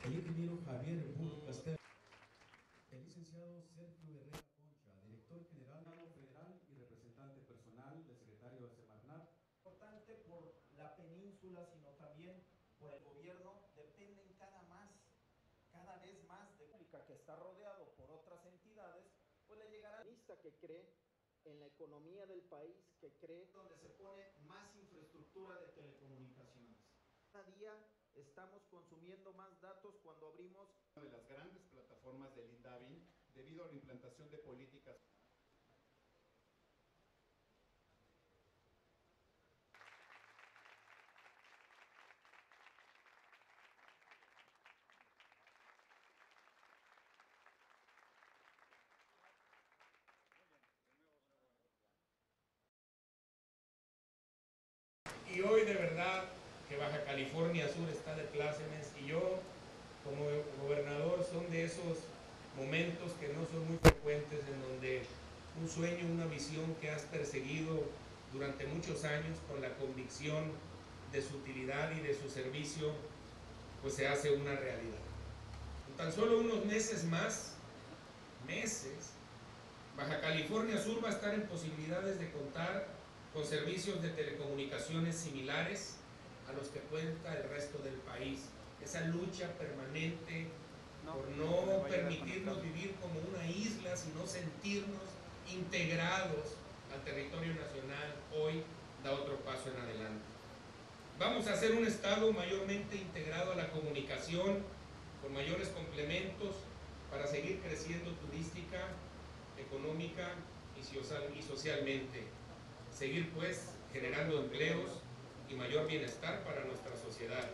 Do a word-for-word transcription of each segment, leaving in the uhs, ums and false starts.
el ingeniero Javier Burr Castel, el licenciado Sergio Herrera Concha, director general federal y representante personal del secretario de Semarnat. Importante por la península, sino también por el gobierno, dependen cada más, cada vez más de pública que está rodeado por otras entidades, pues le llegará a lista que cree en la economía del país, que cree donde se pone más infraestructura de telecomunicaciones. Cada día estamos consumiendo más datos cuando abrimos una de las grandes plataformas del INDAVI debido a la implantación de políticas. Y hoy de verdad que Baja California Sur está de plácemes, y yo como gobernador son de esos momentos que no son muy frecuentes, en donde un sueño, una visión que has perseguido durante muchos años con la convicción de su utilidad y de su servicio, pues se hace una realidad. En tan solo unos meses más, meses, Baja California Sur va a estar en posibilidades de contar con servicios de telecomunicaciones similares a los que cuenta el resto del país. Esa lucha permanente no, por no permitirnos vivir como una isla, sino sentirnos integrados al territorio nacional, hoy da otro paso en adelante. Vamos a ser un estado mayormente integrado a la comunicación, con mayores complementos para seguir creciendo turística, económica y, social, y socialmente. Seguir pues generando empleos y mayor bienestar para nuestra sociedad.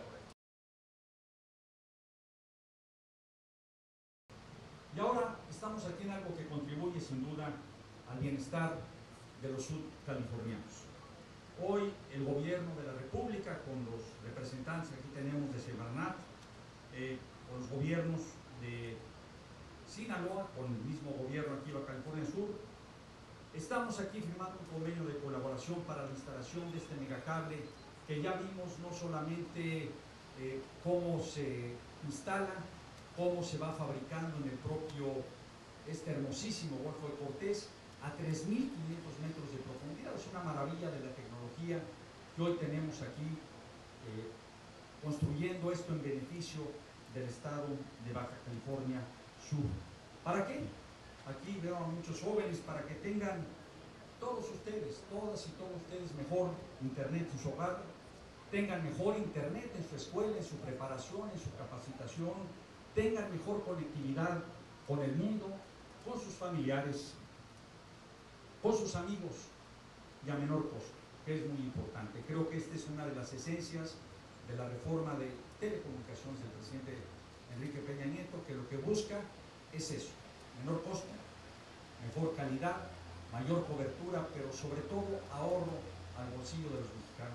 Y ahora estamos aquí en algo que contribuye sin duda al bienestar de los sudcalifornianos. Hoy el gobierno de la República, con los representantes que aquí tenemos de Semarnat, eh, con los gobiernos de Sinaloa, con el mismo gobierno aquí de Baja California Sur, estamos aquí firmando un convenio de colaboración para la instalación de este megacable, que ya vimos no solamente eh, cómo se instala, cómo se va fabricando en el propio, este hermosísimo Golfo de Cortés, a tres mil quinientos metros de profundidad. Es una maravilla de la tecnología que hoy tenemos aquí, eh, construyendo esto en beneficio del estado de Baja California Sur. ¿Para qué? Aquí veo a muchos jóvenes, para que tengan todos ustedes, todas y todos ustedes, mejor internet en su hogar, tengan mejor internet en su escuela, en su preparación, en su capacitación, tengan mejor conectividad con el mundo, con sus familiares, con sus amigos y a menor costo, que es muy importante. Creo que esta es una de las esencias de la reforma de telecomunicaciones del presidente Enrique Peña Nieto, que lo que busca es eso: menor costo, mejor calidad, mayor cobertura, pero sobre todo ahorro al bolsillo de los mexicanos.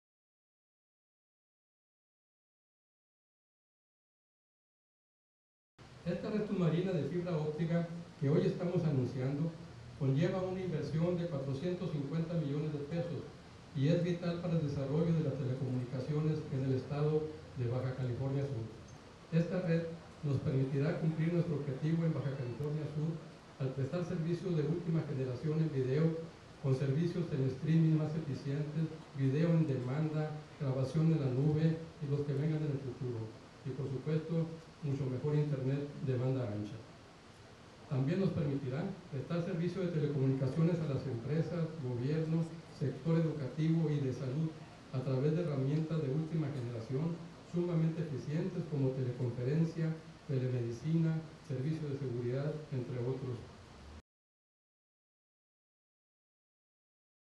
Esta red submarina de fibra óptica que hoy estamos anunciando conlleva una inversión de cuatrocientos cincuenta millones de pesos y es vital para el desarrollo de las telecomunicaciones en el estado de Baja California Sur. Esta red nos permitirá cumplir nuestro objetivo en Baja California Sur al prestar servicios de última generación en video, con servicios en streaming más eficientes, video en demanda, grabación en la nube y los que vengan en el futuro. Y por supuesto, mucho mejor internet de banda ancha. También nos permitirá prestar servicio de telecomunicaciones a las empresas, gobiernos, sector educativo y de salud a través de herramientas de última generación sumamente eficientes como teleconferencia, telemedicina, servicios de seguridad, entre otros.